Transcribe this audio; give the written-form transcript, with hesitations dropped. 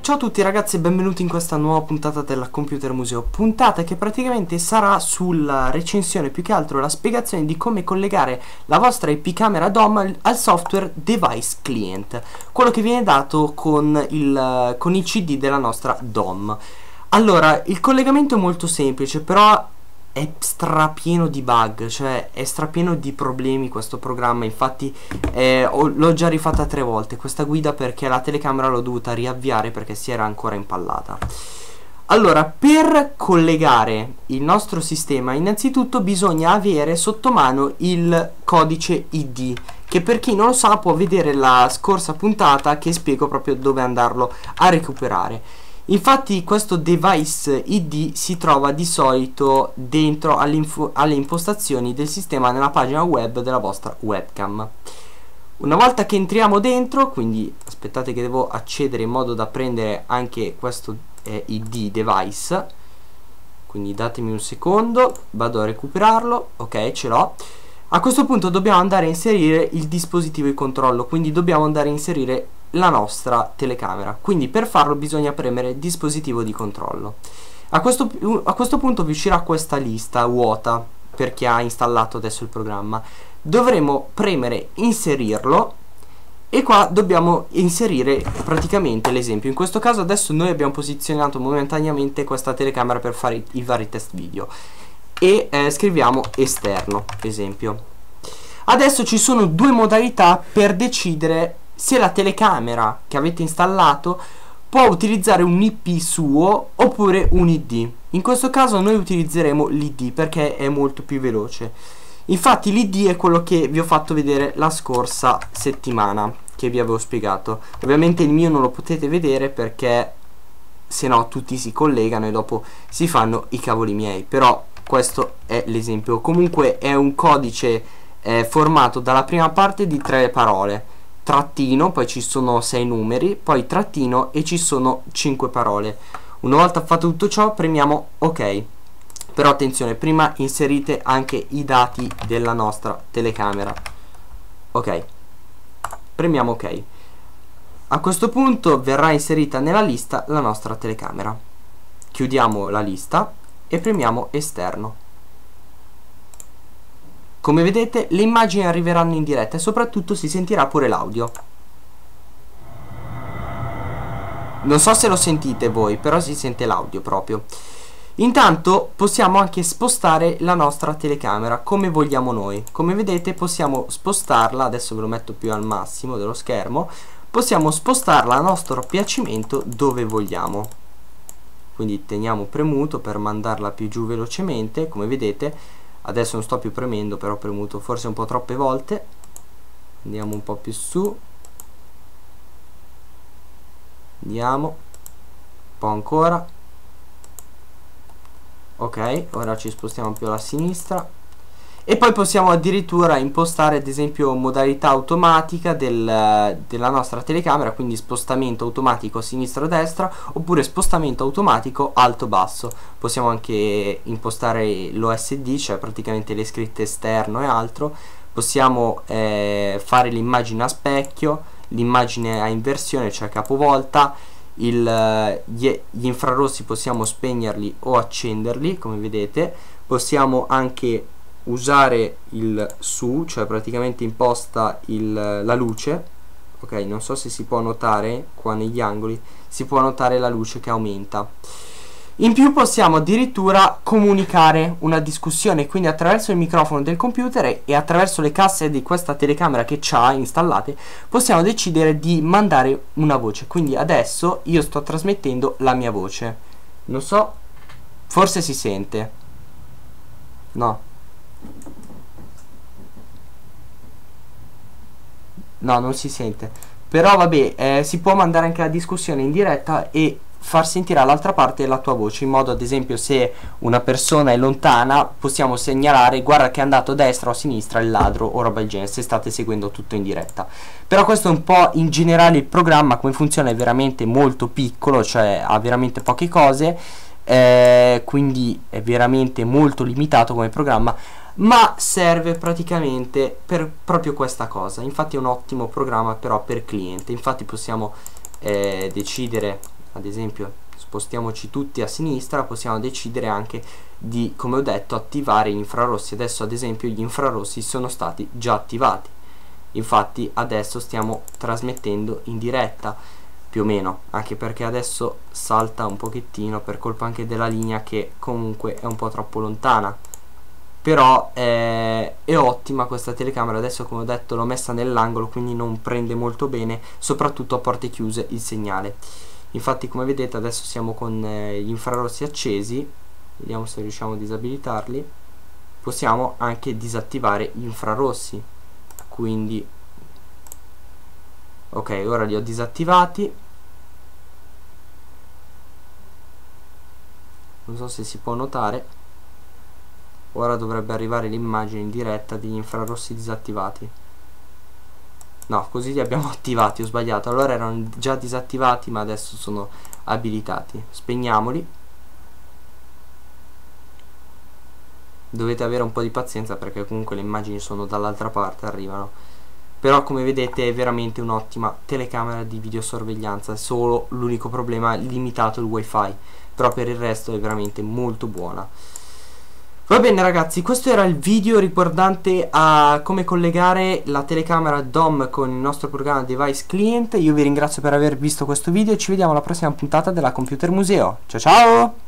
Ciao a tutti ragazzi e benvenuti in questa nuova puntata della Computer Museo, puntata che praticamente sarà sulla recensione, più che altro la spiegazione di come collegare la vostra IP camera DOM al software Device Client, quello che viene dato con il CD della nostra DOM. Allora, il collegamento è molto semplice, però è strapieno di bug, cioè è strapieno di problemi questo programma. Infatti l'ho già rifatta 3 volte questa guida, perché la telecamera l'ho dovuta riavviare perché si era ancora impallata. Allora, per collegare il nostro sistema innanzitutto bisogna avere sotto mano il codice ID, che per chi non lo sa può vedere la scorsa puntata che spiego proprio dove andarlo a recuperare. Infatti questo device ID si trova di solito dentro alle impostazioni del sistema nella pagina web della vostra webcam. Una volta che entriamo dentro, quindi aspettate che devo accedere in modo da prendere anche questo ID device, quindi datemi un secondo, vado a recuperarlo, ok, ce l'ho. A questo punto dobbiamo andare a inserire il dispositivo di controllo, quindi dobbiamo andare a inserire la nostra telecamera, quindi per farlo bisogna premere dispositivo di controllo. A questo punto vi uscirà questa lista vuota per chi ha installato adesso il programma. Dovremo premere inserirlo e qua dobbiamo inserire praticamente l'esempio. In questo caso adesso noi abbiamo posizionato momentaneamente questa telecamera per fare i vari test video e scriviamo esterno esempio. Adesso ci sono due modalità per decidere se la telecamera che avete installato può utilizzare un IP suo oppure un ID. In questo caso noi utilizzeremo l'ID perché è molto più veloce. Infatti l'ID è quello che vi ho fatto vedere la scorsa settimana, che vi avevo spiegato. Ovviamente il mio non lo potete vedere perché se no tutti si collegano e dopo si fanno i cavoli miei, però questo è l'esempio. Comunque è un codice formato dalla prima parte di 3 parole, trattino, poi ci sono 6 numeri, poi trattino e ci sono 5 parole. Una volta fatto tutto ciò premiamo ok, però attenzione, prima inserite anche i dati della nostra telecamera. Ok, premiamo ok. A questo punto verrà inserita nella lista la nostra telecamera. Chiudiamo la lista e premiamo esterno. Come vedete le immagini arriveranno in diretta e soprattutto si sentirà pure l'audio. Non so se lo sentite voi, però si sente l'audio proprio. Intanto possiamo anche spostare la nostra telecamera come vogliamo noi. Come vedete possiamo spostarla, adesso ve lo metto più al massimo dello schermo, possiamo spostarla a nostro piacimento dove vogliamo. Quindi teniamo premuto per mandarla più giù velocemente, come vedete. Adesso non sto più premendo, però ho premuto forse un po' troppe volte. Andiamo un po' più su. Andiamo. Un po' ancora. Ok, ora ci spostiamo più alla sinistra. E poi possiamo addirittura impostare ad esempio modalità automatica della nostra telecamera, quindi spostamento automatico sinistra-destra oppure spostamento automatico alto-basso. Possiamo anche impostare l'OSD, cioè praticamente le scritte esterno e altro. Possiamo fare l'immagine a specchio, l'immagine a inversione, cioè capovolta. Gli infrarossi possiamo spegnerli o accenderli, come vedete. Possiamo anche usare il su, cioè praticamente imposta la luce. Ok, non so se si può notare qua negli angoli, si può notare la luce che aumenta. In più possiamo addirittura comunicare una discussione, quindi attraverso il microfono del computer e attraverso le casse di questa telecamera che c'ha installate possiamo decidere di mandare una voce. Quindi adesso io sto trasmettendo la mia voce, non so, forse si sente, no, non si sente, però vabbè, si può mandare anche la discussione in diretta e far sentire all'altra parte la tua voce, in modo ad esempio se una persona è lontana possiamo segnalare guarda che è andato a destra o a sinistra il ladro o roba del genere, se state seguendo tutto in diretta. Però questo è un po' in generale il programma, come funziona è veramente molto piccolo, cioè ha veramente poche cose, quindi è veramente molto limitato come programma, ma serve praticamente per proprio questa cosa. Infatti è un ottimo programma però per cliente. Infatti possiamo decidere ad esempio spostiamoci tutti a sinistra, possiamo decidere anche di, come ho detto, attivare gli infrarossi. Adesso ad esempio gli infrarossi sono stati già attivati, infatti adesso stiamo trasmettendo in diretta più o meno, anche perché adesso salta un pochettino per colpa anche della linea che comunque è un po' troppo lontana, però è ottima questa telecamera. Adesso, come ho detto, l'ho messa nell'angolo, quindi non prende molto bene, soprattutto a porte chiuse, il segnale. Infatti, come vedete, adesso siamo con gli infrarossi accesi. Vediamo se riusciamo a disabilitarli. Possiamo anche disattivare gli infrarossi, quindi ok, ora li ho disattivati. Non so se si può notare. Ora dovrebbe arrivare l'immagine in diretta degli infrarossi disattivati. No, così li abbiamo attivati, ho sbagliato. Allora erano già disattivati, ma adesso sono abilitati. Spegniamoli. Dovete avere un po' di pazienza perché comunque le immagini sono dall'altra parte, arrivano. Però come vedete è veramente un'ottima telecamera di videosorveglianza, solo l'unico problema è limitato il wifi, però per il resto è veramente molto buona. Va bene ragazzi, questo era il video riguardante a come collegare la telecamera DOM con il nostro programma Device Client. Io vi ringrazio per aver visto questo video e ci vediamo alla prossima puntata della Computer Museo. Ciao ciao!